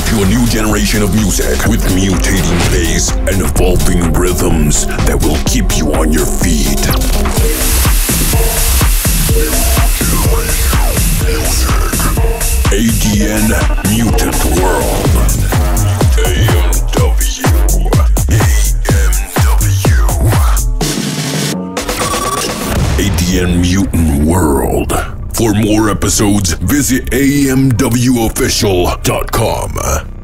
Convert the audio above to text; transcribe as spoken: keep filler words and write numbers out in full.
to a new generation of music with mutating bass and evolving rhythms that will keep you on your feet. A D N Mutant World. A M W. A M W. A D N Mutant World. For more episodes, visit A M W official dot com.